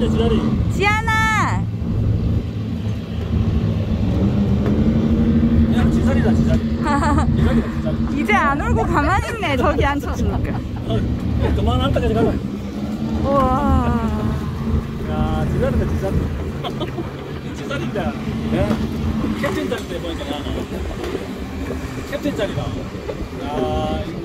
지자리다 지자리. 지안아. 그냥 지자리다 지자리. 지자리다 지자리. 이제 안 울고 가만히 있네. 저기 앉혀주니까. 그만할 때까지 가자. 우와. 야 지자리다 지자리. 지자리다. 캡틴 자리인데 보니까 나는 캡틴 자리다. 야.